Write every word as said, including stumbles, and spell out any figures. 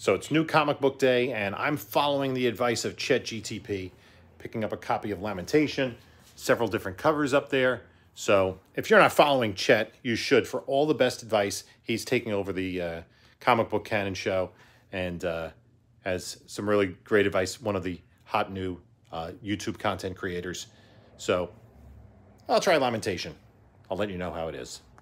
So it's New Comic Book Day, and I'm following the advice of Chet G T P, picking up a copy of Lamentation, several different covers up there. So if you're not following Chet, you should, for all the best advice. He's taking over the uh, comic book canon show and uh, has some really great advice, one of the hot new uh, YouTube content creators. So I'll try Lamentation. I'll let you know how it is.